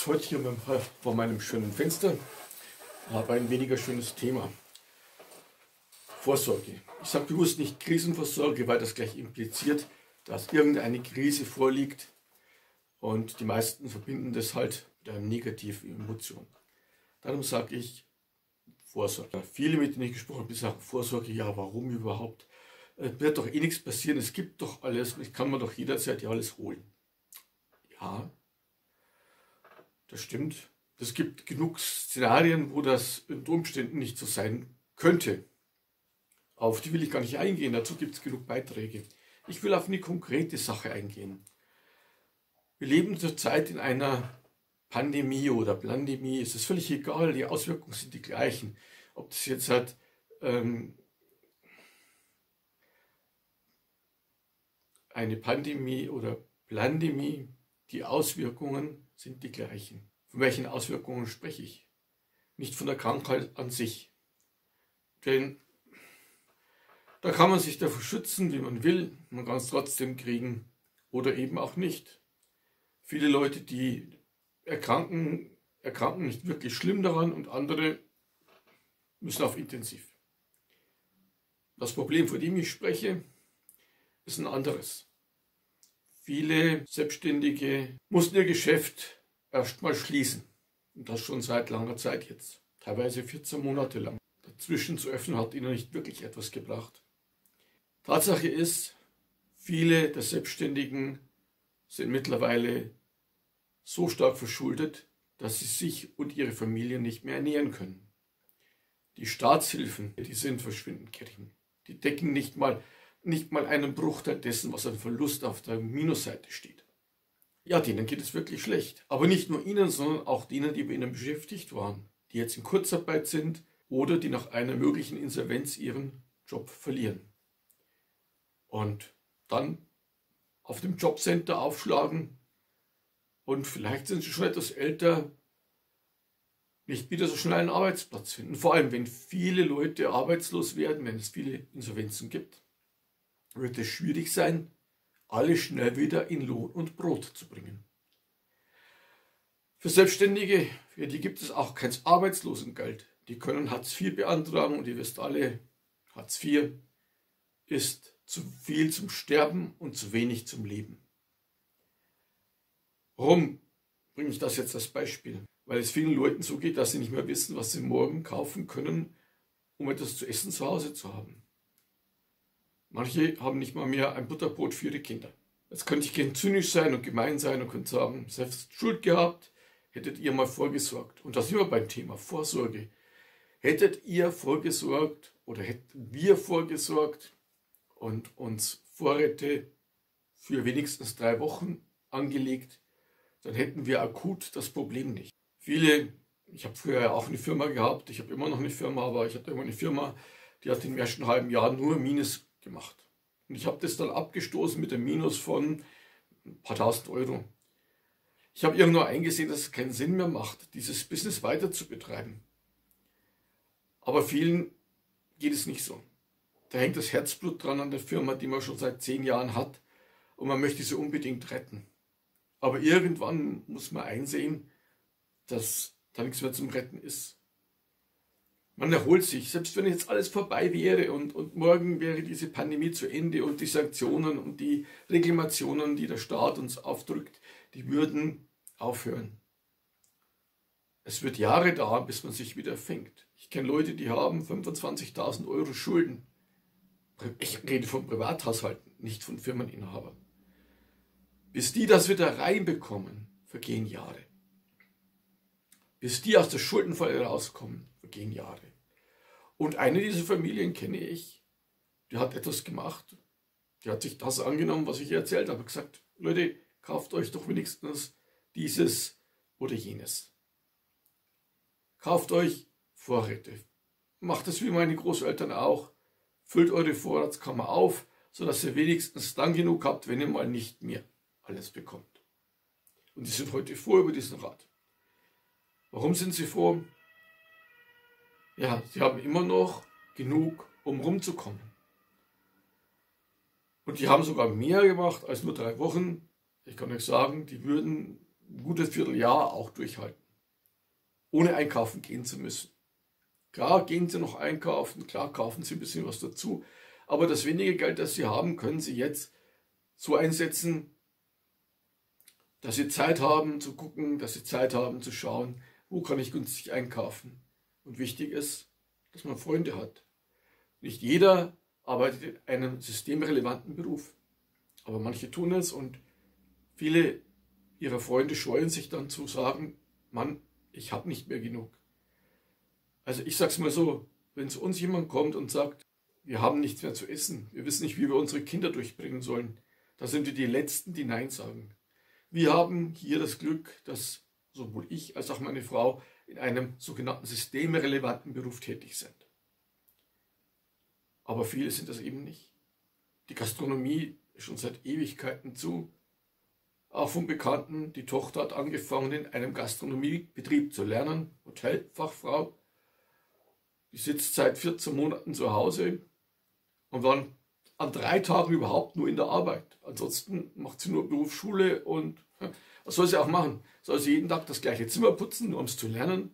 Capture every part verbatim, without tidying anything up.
heute hier vor meinem schönen Fenster, habe ein weniger schönes Thema. Vorsorge. Ich sage bewusst nicht Krisenvorsorge, weil das gleich impliziert, dass irgendeine Krise vorliegt und die meisten verbinden das halt mit einer negativen Emotion. Darum sage ich Vorsorge. Viele, mit denen ich gesprochen habe, sagen Vorsorge, ja, warum überhaupt? Es wird doch eh nichts passieren, es gibt doch alles, ich kann man doch jederzeit ja alles holen. Ja, das stimmt. Es gibt genug Szenarien, wo das unter Umständen nicht so sein könnte. Auf die will ich gar nicht eingehen, dazu gibt es genug Beiträge. Ich will auf eine konkrete Sache eingehen. Wir leben zurzeit in einer Pandemie oder Plandemie, es ist völlig egal, die Auswirkungen sind die gleichen. Ob das jetzt hat, ähm, eine Pandemie oder Plandemie, die Auswirkungen sind die gleichen. Von welchen Auswirkungen spreche ich? Nicht von der Krankheit an sich. Denn da kann man sich davor schützen, wie man will. Man kann es trotzdem kriegen oder eben auch nicht. Viele Leute, die erkranken, erkranken nicht wirklich schlimm daran und andere müssen auf Intensiv. Das Problem, vor dem ich spreche, ist ein anderes. Viele Selbstständige mussten ihr Geschäft erstmal schließen. Und das schon seit langer Zeit jetzt. Teilweise vierzehn Monate lang. Dazwischen zu öffnen hat ihnen nicht wirklich etwas gebracht. Tatsache ist, viele der Selbstständigen sind mittlerweile so stark verschuldet, dass sie sich und ihre Familie nicht mehr ernähren können. Die Staatshilfen, die sind verschwindend gering. Die decken nicht mal, nicht mal einen Bruchteil dessen, was an Verlust auf der Minusseite steht. Ja, denen geht es wirklich schlecht. Aber nicht nur ihnen, sondern auch denen, die bei ihnen beschäftigt waren, die jetzt in Kurzarbeit sind oder die nach einer möglichen Insolvenz ihren Job verlieren. Und dann auf dem Jobcenter aufschlagen und vielleicht sind sie schon etwas älter, nicht wieder so schnell einen Arbeitsplatz finden. Vor allem, wenn viele Leute arbeitslos werden, wenn es viele Insolvenzen gibt, wird es schwierig sein, alle schnell wieder in Lohn und Brot zu bringen. Für Selbstständige, für die gibt es auch kein Arbeitslosengeld. Die können Hartz vier beantragen und ihr wisst alle, Hartz vier ist zu viel zum Sterben und zu wenig zum Leben. Warum bringe ich das jetzt als Beispiel? Weil es vielen Leuten so geht, dass sie nicht mehr wissen, was sie morgen kaufen können, um etwas zu essen zu Hause zu haben. Manche haben nicht mal mehr ein Butterbrot für ihre Kinder. Jetzt könnte ich gern zynisch sein und gemein sein und könnte sagen, selbst Schuld gehabt, hättet ihr mal vorgesorgt. Und da sind wir beim Thema Vorsorge. Hättet ihr vorgesorgt oder hätten wir vorgesorgt und uns Vorräte für wenigstens drei Wochen angelegt, dann hätten wir akut das Problem nicht. Viele, ich habe früher ja auch eine Firma gehabt, ich habe immer noch eine Firma, aber ich hatte immer eine Firma, die hat im ersten halben Jahr nur Minus gemacht. Und ich habe das dann abgestoßen mit einem Minus von ein paar tausend Euro. Ich habe irgendwann eingesehen, dass es keinen Sinn mehr macht, dieses Business weiter zu betreiben. Aber vielen geht es nicht so. Da hängt das Herzblut dran an der Firma, die man schon seit zehn Jahren hat und man möchte sie unbedingt retten. Aber irgendwann muss man einsehen, dass da nichts mehr zum Retten ist. Man erholt sich, selbst wenn jetzt alles vorbei wäre und, und morgen wäre diese Pandemie zu Ende und die Sanktionen und die Reklamationen, die der Staat uns aufdrückt, die würden aufhören. Es wird Jahre dauern, bis man sich wieder fängt. Ich kenne Leute, die haben fünfundzwanzigtausend Euro Schulden. Ich rede von Privathaushalten, nicht von Firmeninhabern. Bis die das wieder reinbekommen, vergehen Jahre. Bis die aus der Schuldenfalle rauskommen, vergehen Jahre. Und eine dieser Familien kenne ich, die hat etwas gemacht, die hat sich das angenommen, was ich ihr erzählt habe, gesagt, Leute, kauft euch doch wenigstens dieses oder jenes. Kauft euch Vorräte. Macht es wie meine Großeltern auch. Füllt eure Vorratskammer auf, sodass ihr wenigstens dann genug habt, wenn ihr mal nicht mehr alles bekommt. Und die sind heute froh über diesen Rat. Warum sind sie froh? Ja, sie haben immer noch genug, um rumzukommen. Und die haben sogar mehr gemacht als nur drei Wochen. Ich kann euch sagen, die würden ein gutes Vierteljahr auch durchhalten, ohne einkaufen gehen zu müssen. Klar gehen Sie noch einkaufen, klar kaufen Sie ein bisschen was dazu, aber das wenige Geld, das Sie haben, können Sie jetzt so einsetzen, dass Sie Zeit haben zu gucken, dass Sie Zeit haben zu schauen, wo kann ich günstig einkaufen. Und wichtig ist, dass man Freunde hat. Nicht jeder arbeitet in einem systemrelevanten Beruf, aber manche tun es und viele ihrer Freunde scheuen sich dann zu sagen, Mann, ich habe nicht mehr genug. Also ich sage es mal so, wenn zu uns jemand kommt und sagt, wir haben nichts mehr zu essen, wir wissen nicht, wie wir unsere Kinder durchbringen sollen, da sind wir die Letzten, die Nein sagen. Wir haben hier das Glück, dass sowohl ich als auch meine Frau in einem sogenannten systemrelevanten Beruf tätig sind. Aber viele sind das eben nicht. Die Gastronomie ist schon seit Ewigkeiten zu. Auch von Bekannten, die Tochter hat angefangen, in einem Gastronomiebetrieb zu lernen, Hotelfachfrau. Die sitzt seit vierzehn Monaten zu Hause und war an drei Tagen überhaupt nur in der Arbeit. Ansonsten macht sie nur Berufsschule und was soll sie auch machen? Soll sie jeden Tag das gleiche Zimmer putzen, nur um es zu lernen?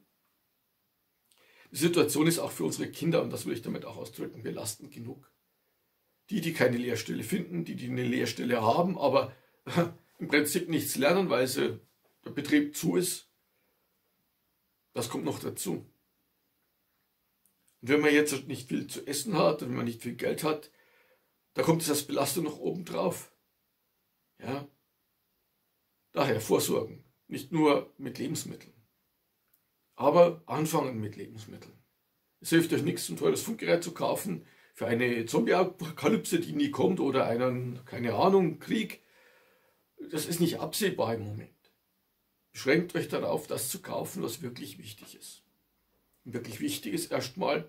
Die Situation ist auch für unsere Kinder, und das will ich damit auch ausdrücken, belastend genug. Die, die keine Lehrstelle finden, die, die eine Lehrstelle haben, aber im Prinzip nichts lernen, weil sie, der Betrieb zu ist, das kommt noch dazu. Und wenn man jetzt nicht viel zu essen hat, wenn man nicht viel Geld hat, da kommt es als Belastung noch oben drauf. Ja? Daher vorsorgen, nicht nur mit Lebensmitteln, aber anfangen mit Lebensmitteln. Es hilft euch nichts, ein teures Funkgerät zu kaufen für eine Zombie-Apokalypse, die nie kommt, oder einen, keine Ahnung, Krieg. Das ist nicht absehbar im Moment. Beschränkt euch darauf, das zu kaufen, was wirklich wichtig ist. Und wirklich wichtig ist erstmal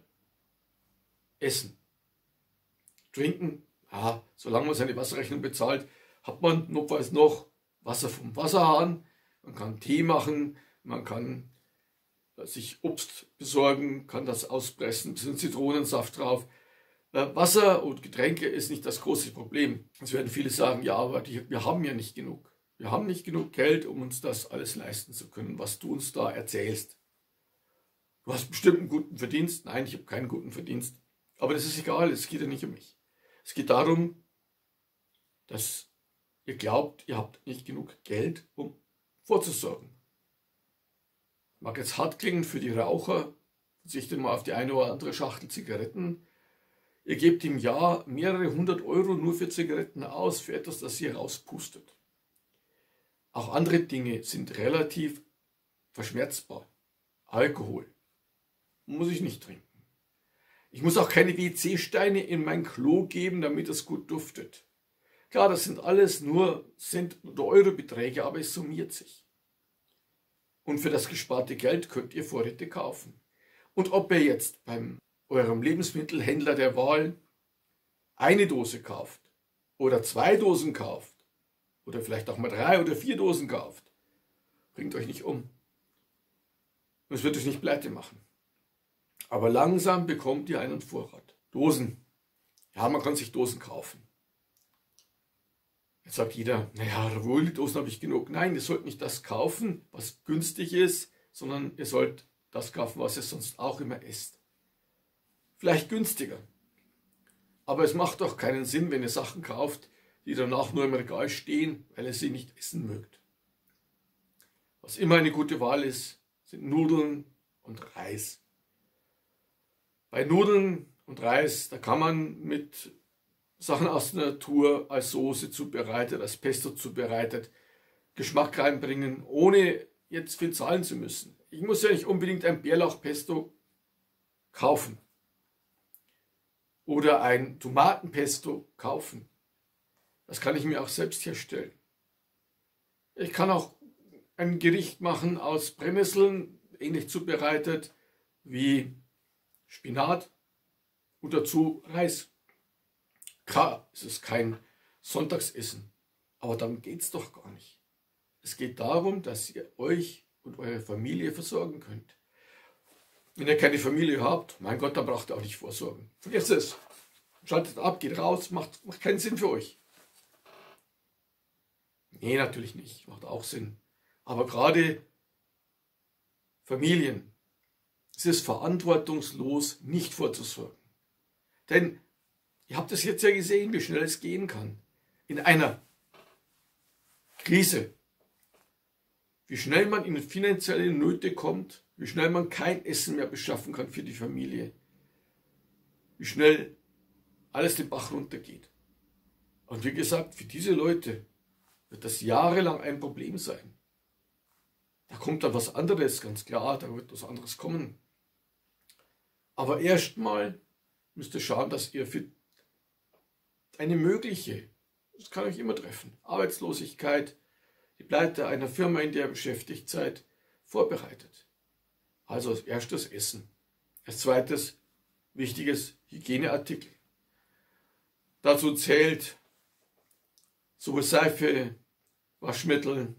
Essen. Trinken, ja, solange man seine Wasserrechnung bezahlt, hat man notfalls noch Wasser vom Wasserhahn. Man kann Tee machen, man kann sich Obst besorgen, kann das auspressen, ein bisschen Zitronensaft drauf. Wasser und Getränke ist nicht das große Problem. Es werden viele sagen, ja, aber die, wir haben ja nicht genug. Wir haben nicht genug Geld, um uns das alles leisten zu können, was du uns da erzählst. Du hast bestimmt einen guten Verdienst. Nein, ich habe keinen guten Verdienst. Aber das ist egal, es geht ja nicht um mich. Es geht darum, dass ihr glaubt, ihr habt nicht genug Geld, um vorzusorgen. Mag jetzt hart klingen für die Raucher, verzichtet mal auf die eine oder andere Schachtel Zigaretten. Ihr gebt im Jahr mehrere hundert Euro nur für Zigaretten aus, für etwas, das ihr rauspustet. Auch andere Dinge sind relativ verschmerzbar. Alkohol muss ich nicht trinken. Ich muss auch keine W C-Steine in mein Klo geben, damit es gut duftet. Klar, das sind alles nur Cent- oder Euro-Beträge, aber es summiert sich. Und für das gesparte Geld könnt ihr Vorräte kaufen. Und ob ihr jetzt beim eurem Lebensmittelhändler der Wahl eine Dose kauft oder zwei Dosen kauft oder vielleicht auch mal drei oder vier Dosen kauft, bringt euch nicht um. Und es wird euch nicht pleite machen. Aber langsam bekommt ihr einen Vorrat. Dosen. Ja, man kann sich Dosen kaufen. Jetzt sagt jeder, naja, Ravioli-Dosen habe ich genug. Nein, ihr sollt nicht das kaufen, was günstig ist, sondern ihr sollt das kaufen, was ihr sonst auch immer esst. Vielleicht günstiger. Aber es macht doch keinen Sinn, wenn ihr Sachen kauft, die danach nur im Regal stehen, weil ihr sie nicht essen mögt. Was immer eine gute Wahl ist, sind Nudeln und Reis. Bei Nudeln und Reis, da kann man mit Sachen aus der Natur als Soße zubereitet, als Pesto zubereitet, Geschmack reinbringen, ohne jetzt viel zahlen zu müssen. Ich muss ja nicht unbedingt ein Bärlauchpesto kaufen oder ein Tomatenpesto kaufen. Das kann ich mir auch selbst herstellen. Ich kann auch ein Gericht machen aus Brennnesseln, ähnlich zubereitet wie Spinat und dazu Reis. Klar, es ist kein Sonntagsessen, aber darum geht es doch gar nicht. Es geht darum, dass ihr euch und eure Familie versorgen könnt. Wenn ihr keine Familie habt, mein Gott, dann braucht ihr auch nicht vorsorgen. Vergesst es. Schaltet ab, geht raus, macht, macht keinen Sinn für euch. Nee, natürlich nicht. Macht auch Sinn. Aber gerade Familien, es ist verantwortungslos, nicht vorzusorgen. Denn ihr habt es jetzt ja gesehen, wie schnell es gehen kann. In einer Krise, wie schnell man in finanzielle Nöte kommt, wie schnell man kein Essen mehr beschaffen kann für die Familie, wie schnell alles den Bach runtergeht. Und wie gesagt, für diese Leute wird das jahrelang ein Problem sein. Da kommt dann was anderes, ganz klar, da wird was anderes kommen. Aber erstmal müsst ihr schauen, dass ihr für eine mögliche, das kann euch immer treffen, Arbeitslosigkeit, die Pleite einer Firma, in der ihr beschäftigt seid, vorbereitet. Also als erstes Essen. Als zweites wichtiges Hygieneartikel. Dazu zählt sowohl Seife, Waschmittel,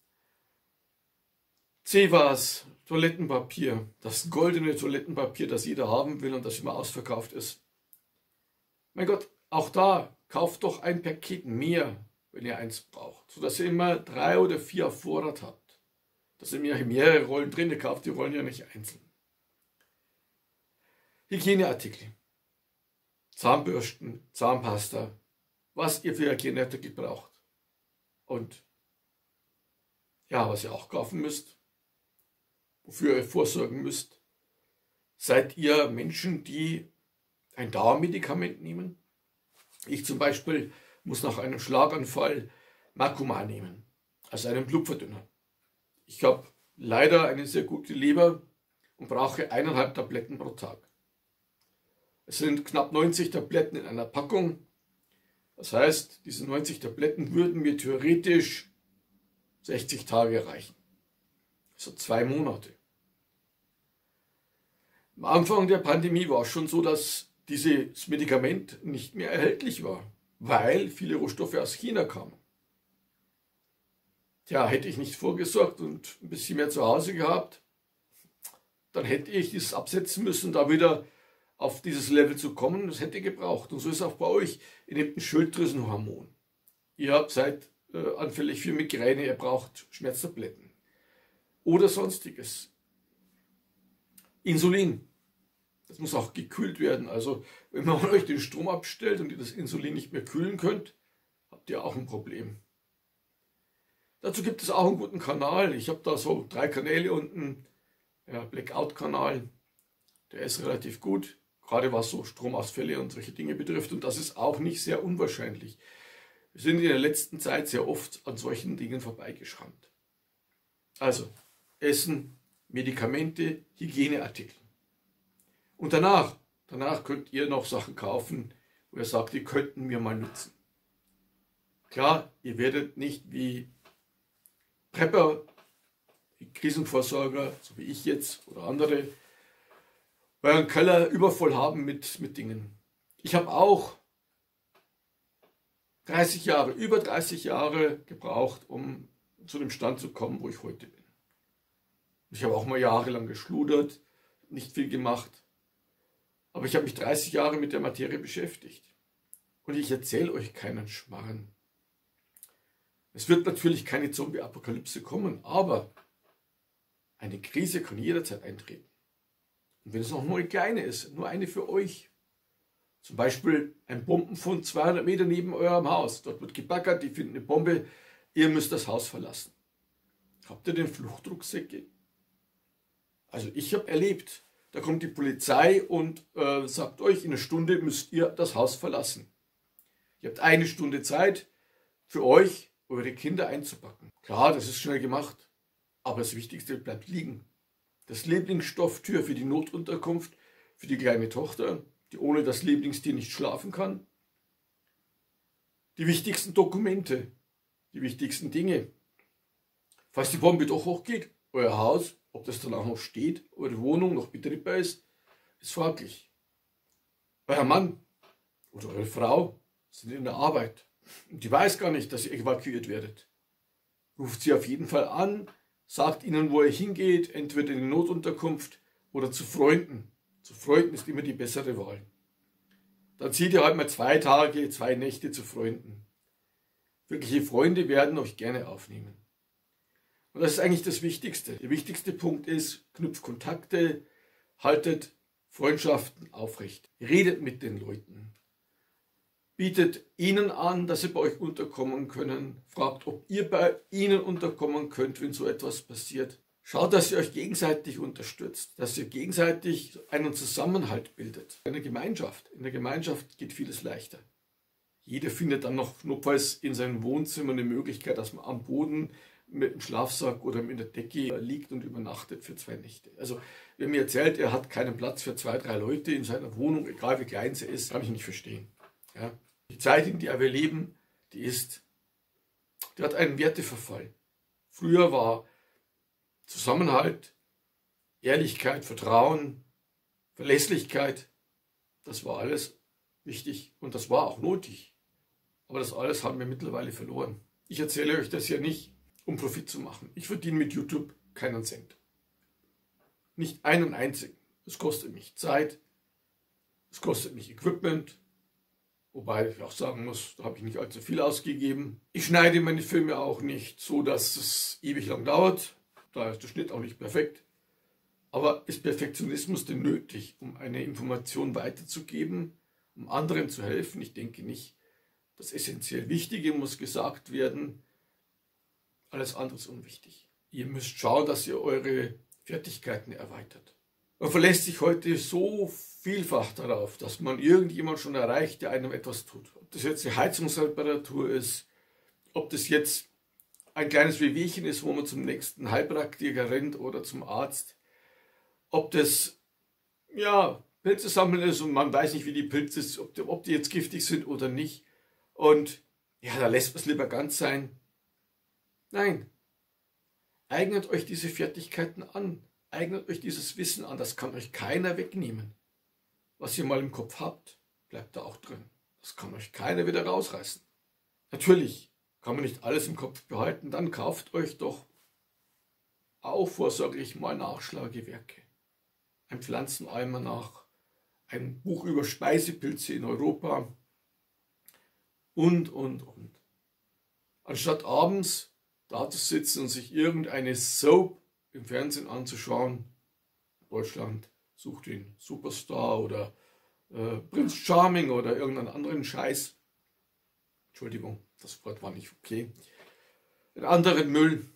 Zewas, Toilettenpapier, das goldene Toilettenpapier, das jeder haben will und das immer ausverkauft ist. Mein Gott, auch da, kauft doch ein Paket mehr, wenn ihr eins braucht, sodass ihr immer drei oder vier auf Vorrat habt. Dass ihr mehrere Rollen drin kauft, die Rollen ja nicht einzeln. Hygieneartikel, Zahnbürsten, Zahnpasta, was ihr für Hygieneartikel braucht. Und ja, was ihr auch kaufen müsst, wofür ihr vorsorgen müsst. Seid ihr Menschen, die ein Dauermedikament nehmen? Ich zum Beispiel muss nach einem Schlaganfall Macuman nehmen, also einen Blutverdünner. Ich habe leider eine sehr gute Leber und brauche eineinhalb Tabletten pro Tag. Es sind knapp neunzig Tabletten in einer Packung. Das heißt, diese neunzig Tabletten würden mir theoretisch sechzig Tage reichen. Also zwei Monate. Am Anfang der Pandemie war es schon so, dass dieses Medikament nicht mehr erhältlich war, weil viele Rohstoffe aus China kamen. Tja, hätte ich nicht vorgesorgt und ein bisschen mehr zu Hause gehabt, dann hätte ich es absetzen müssen, da wieder auf dieses Level zu kommen. Das hätte gebraucht. Und so ist es auch bei euch. Ihr nehmt ein Schilddrüsenhormon. Ihr seid äh, anfällig für Migräne, ihr braucht Schmerztabletten. Oder sonstiges. Insulin. Das muss auch gekühlt werden. Also wenn man euch den Strom abstellt und ihr das Insulin nicht mehr kühlen könnt, habt ihr auch ein Problem. Dazu gibt es auch einen guten Kanal. Ich habe da so drei Kanäle unten. Ja, Blackout-Kanal. Der ist relativ gut, gerade was so Stromausfälle und solche Dinge betrifft. Und das ist auch nicht sehr unwahrscheinlich. Wir sind in der letzten Zeit sehr oft an solchen Dingen vorbeigeschrammt. Also Essen, Medikamente, Hygieneartikel. Und danach, danach könnt ihr noch Sachen kaufen, wo ihr sagt, die könnten mir mal nutzen. Klar, ihr werdet nicht wie Prepper, wie Krisenvorsorger, so wie ich jetzt oder andere, euren Keller übervoll haben mit, mit Dingen. Ich habe auch dreißig Jahre, über dreißig Jahre gebraucht, um zu dem Stand zu kommen, wo ich heute bin. Ich habe auch mal jahrelang geschludert, nicht viel gemacht. Aber ich habe mich dreißig Jahre mit der Materie beschäftigt. Und ich erzähle euch keinen Schmarrn. Es wird natürlich keine Zombie-Apokalypse kommen, aber eine Krise kann jederzeit eintreten. Und wenn es noch nur eine kleine ist, nur eine für euch. Zum Beispiel ein Bombenfund zweihundert Meter neben eurem Haus. Dort wird gebaggert, die finden eine Bombe, ihr müsst das Haus verlassen. Habt ihr denn Fluchtrucksäcke? Also ich habe erlebt, da kommt die Polizei und äh, sagt euch, in einer Stunde müsst ihr das Haus verlassen. Ihr habt eine Stunde Zeit für euch, eure Kinder einzupacken. Klar, das ist schnell gemacht, aber das Wichtigste bleibt liegen. Das Lieblingsstofftür für die Notunterkunft, für die kleine Tochter, die ohne das Lieblingstier nicht schlafen kann. Die wichtigsten Dokumente, die wichtigsten Dinge. Falls die Bombe doch hochgeht, euer Haus, ob das dann auch noch steht, eure Wohnung noch betriebbar ist, ist fraglich. Euer Mann oder eure Frau sind in der Arbeit und die weiß gar nicht, dass ihr evakuiert werdet. Ruft sie auf jeden Fall an, sagt ihnen, wo ihr hingeht, entweder in die Notunterkunft oder zu Freunden. Zu Freunden ist immer die bessere Wahl. Dann zieht ihr halt mal zwei Tage, zwei Nächte zu Freunden. Wirkliche Freunde werden euch gerne aufnehmen. Und das ist eigentlich das Wichtigste. Der wichtigste Punkt ist, knüpft Kontakte, haltet Freundschaften aufrecht. Redet mit den Leuten. Bietet ihnen an, dass sie bei euch unterkommen können. Fragt, ob ihr bei ihnen unterkommen könnt, wenn so etwas passiert. Schaut, dass ihr euch gegenseitig unterstützt, dass ihr gegenseitig einen Zusammenhalt bildet. In der Gemeinschaft. In der Gemeinschaft geht vieles leichter. Jeder findet dann noch notfalls in seinem Wohnzimmer eine Möglichkeit, dass man am Boden mit dem Schlafsack oder mit der Decke liegt und übernachtet für zwei Nächte. Also wer mir erzählt, er hat keinen Platz für zwei, drei Leute in seiner Wohnung, egal wie klein sie ist, kann ich nicht verstehen. Ja? Die Zeit, in der wir leben, die ist, die hat einen Werteverfall. Früher war Zusammenhalt, Ehrlichkeit, Vertrauen, Verlässlichkeit, das war alles wichtig und das war auch nötig. Aber das alles haben wir mittlerweile verloren. Ich erzähle euch das ja nicht, um Profit zu machen. Ich verdiene mit YouTube keinen Cent. Nicht einen einzigen. Es kostet mich Zeit, es kostet mich Equipment, wobei ich auch sagen muss, da habe ich nicht allzu viel ausgegeben. Ich schneide meine Filme auch nicht so, dass es ewig lang dauert. Da ist der Schnitt auch nicht perfekt. Aber ist Perfektionismus denn nötig, um eine Information weiterzugeben, um anderen zu helfen? Ich denke nicht. Das essentiell Wichtige muss gesagt werden. Alles andere ist unwichtig. Ihr müsst schauen, dass ihr eure Fertigkeiten erweitert. Man verlässt sich heute so vielfach darauf, dass man irgendjemand schon erreicht, der einem etwas tut. Ob das jetzt eine Heizungsreparatur ist, ob das jetzt ein kleines Wehwehchen ist, wo man zum nächsten Heilpraktiker rennt oder zum Arzt, ob das ja Pilze sammeln ist und man weiß nicht, wie die Pilze, ob die, ob die jetzt giftig sind oder nicht. Und ja, da lässt man es lieber ganz sein. Nein, eignet euch diese Fertigkeiten an, eignet euch dieses Wissen an, das kann euch keiner wegnehmen. Was ihr mal im Kopf habt, bleibt da auch drin. Das kann euch keiner wieder rausreißen. Natürlich kann man nicht alles im Kopf behalten, dann kauft euch doch auch vorsorglich mal Nachschlagewerke. Ein Pflanzenalmanach, ein Buch über Speisepilze in Europa und, und, und. Anstatt abends da zu sitzen und sich irgendeine Soap im Fernsehen anzuschauen, Deutschland sucht den Superstar oder äh, Prinz Charming oder irgendeinen anderen Scheiß. Entschuldigung, das Wort war nicht okay. Den anderen Müll.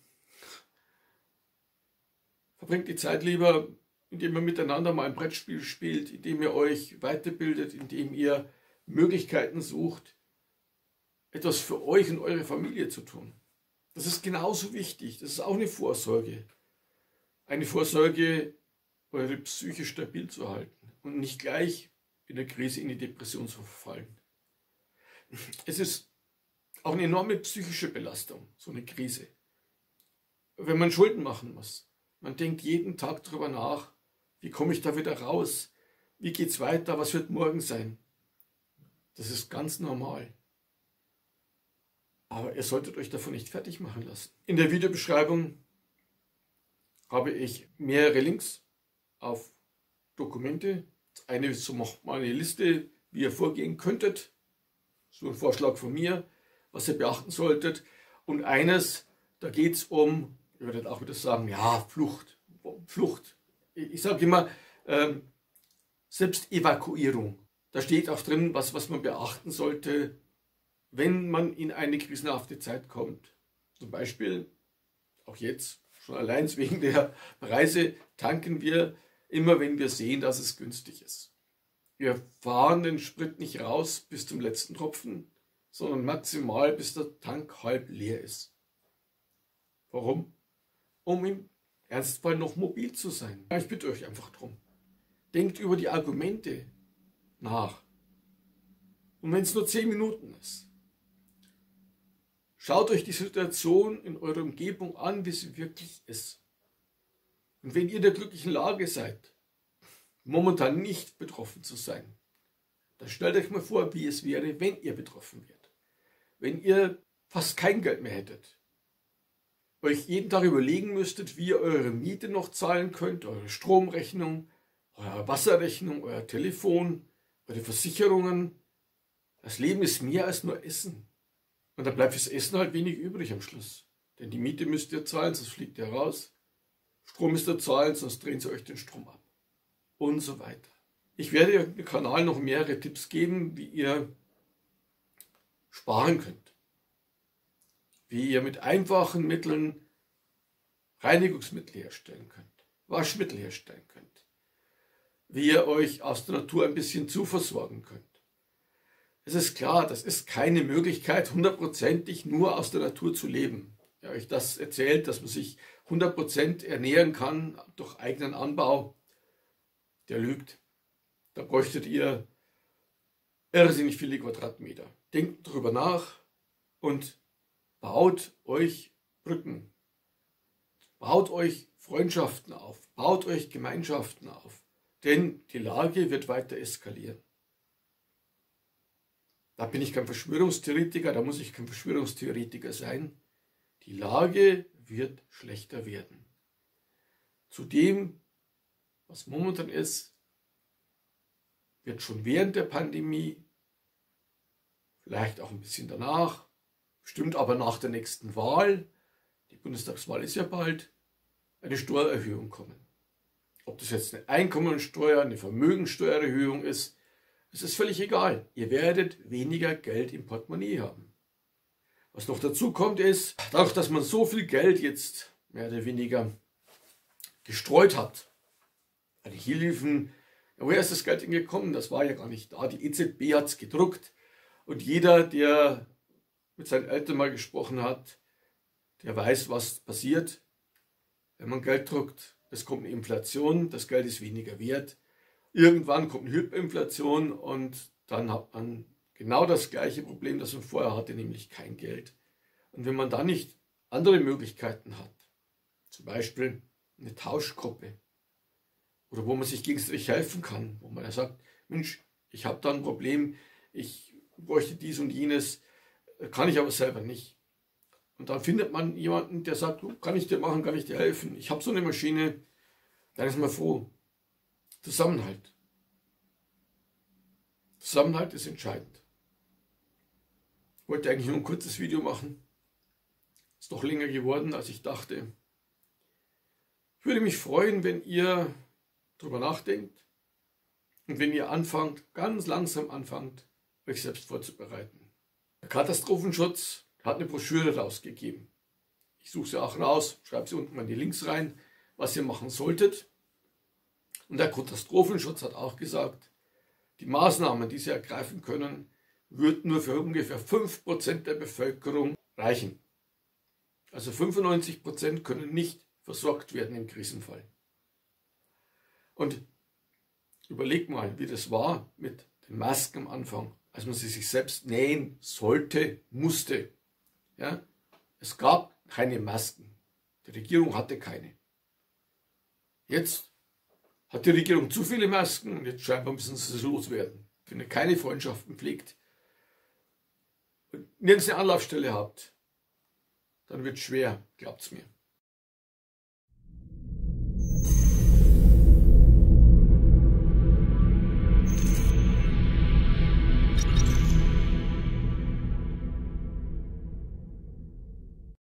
Verbringt die Zeit lieber, indem ihr miteinander mal ein Brettspiel spielt, indem ihr euch weiterbildet, indem ihr Möglichkeiten sucht, etwas für euch und eure Familie zu tun. Das ist genauso wichtig. Das ist auch eine Vorsorge. Eine Vorsorge, eure Psyche stabil zu halten und nicht gleich in der Krise in die Depression zu verfallen. Es ist auch eine enorme psychische Belastung, so eine Krise. Wenn man Schulden machen muss. Man denkt jeden Tag darüber nach, wie komme ich da wieder raus? Wie geht es weiter? Was wird morgen sein? Das ist ganz normal. Aber ihr solltet euch davon nicht fertig machen lassen. In der Videobeschreibung habe ich mehrere Links auf Dokumente. Eine ist so mal eine Liste, wie ihr vorgehen könntet. So ein Vorschlag von mir, was ihr beachten solltet. Und eines, da geht es um, ihr werdet auch wieder sagen, ja, Flucht. Flucht. Ich sage immer, ähm, Selbstevakuierung. Da steht auch drin, was, was man beachten sollte, wenn man in eine krisenhafte Zeit kommt. Zum Beispiel, auch jetzt, schon allein wegen der Preise, tanken wir immer, wenn wir sehen, dass es günstig ist. Wir fahren den Sprit nicht raus bis zum letzten Tropfen, sondern maximal bis der Tank halb leer ist. Warum? Um im Ernstfall noch mobil zu sein. Ich bitte euch einfach drum. Denkt über die Argumente nach. Und wenn es nur zehn Minuten ist. Schaut euch die Situation in eurer Umgebung an, wie sie wirklich ist. Und wenn ihr in der glücklichen Lage seid, momentan nicht betroffen zu sein, dann stellt euch mal vor, wie es wäre, wenn ihr betroffen wärt. Wenn ihr fast kein Geld mehr hättet, euch jeden Tag überlegen müsstet, wie ihr eure Miete noch zahlen könnt, eure Stromrechnung, eure Wasserrechnung, euer Telefon, eure Versicherungen. Das Leben ist mehr als nur Essen. Und da bleibt fürs Essen halt wenig übrig am Schluss. Denn die Miete müsst ihr zahlen, sonst fliegt ihr raus. Strom müsst ihr zahlen, sonst drehen sie euch den Strom ab. Und so weiter. Ich werde im Kanal noch mehrere Tipps geben, wie ihr sparen könnt. Wie ihr mit einfachen Mitteln Reinigungsmittel herstellen könnt, Waschmittel herstellen könnt. Wie ihr euch aus der Natur ein bisschen zuversorgen könnt. Es ist klar, das ist keine Möglichkeit, hundertprozentig nur aus der Natur zu leben. Wer euch das erzählt, dass man sich hundert Prozent ernähren kann durch eigenen Anbau, der lügt. Da bräuchtet ihr irrsinnig viele Quadratmeter. Denkt darüber nach und baut euch Brücken. Baut euch Freundschaften auf. Baut euch Gemeinschaften auf. Denn die Lage wird weiter eskalieren. Da bin ich kein Verschwörungstheoretiker, da muss ich kein Verschwörungstheoretiker sein. Die Lage wird schlechter werden. Zu dem, was momentan ist, wird schon während der Pandemie, vielleicht auch ein bisschen danach, bestimmt aber nach der nächsten Wahl, die Bundestagswahl ist ja bald, eine Steuererhöhung kommen. Ob das jetzt eine Einkommensteuer, eine Vermögensteuererhöhung ist, es ist völlig egal. Ihr werdet weniger Geld im Portemonnaie haben. Was noch dazu kommt ist, dadurch, dass man so viel Geld jetzt mehr oder weniger gestreut hat, die Hilfen, ja, woher ist das Geld denn gekommen? Das war ja gar nicht da. Die E Z B hat es gedruckt und jeder, der mit seinen Eltern mal gesprochen hat, der weiß, was passiert, wenn man Geld druckt. Es kommt eine Inflation, das Geld ist weniger wert. Irgendwann kommt eine Hyperinflation und dann hat man genau das gleiche Problem, das man vorher hatte, nämlich kein Geld. Und wenn man dann nicht andere Möglichkeiten hat, zum Beispiel eine Tauschgruppe, oder wo man sich gegenseitig helfen kann, wo man ja sagt, Mensch, ich habe da ein Problem, ich bräuchte dies und jenes, kann ich aber selber nicht. Und dann findet man jemanden, der sagt, kann ich dir machen, kann ich dir helfen, ich habe so eine Maschine, dann ist man froh. Zusammenhalt. Zusammenhalt ist entscheidend. Ich wollte eigentlich nur ein kurzes Video machen. Ist doch länger geworden, als ich dachte. Ich würde mich freuen, wenn ihr darüber nachdenkt und wenn ihr anfangt, ganz langsam anfangt, euch selbst vorzubereiten. Der Katastrophenschutz hat eine Broschüre rausgegeben. Ich suche sie auch raus, schreibe sie unten mal in die Links rein, was ihr machen solltet. Und der Katastrophenschutz hat auch gesagt, die Maßnahmen, die sie ergreifen können, würden nur für ungefähr fünf Prozent der Bevölkerung reichen. Also fünfundneunzig Prozent können nicht versorgt werden im Krisenfall. Und überlegt mal, wie das war mit den Masken am Anfang, als man sie sich selbst nähen sollte, musste. Ja? Es gab keine Masken. Die Regierung hatte keine. Jetzt hat die Regierung zu viele Masken und jetzt scheinbar müssen sie es loswerden. Wenn ihr keine Freundschaften pflegt und nirgends eine Anlaufstelle habt, dann wird es schwer, glaubt's mir.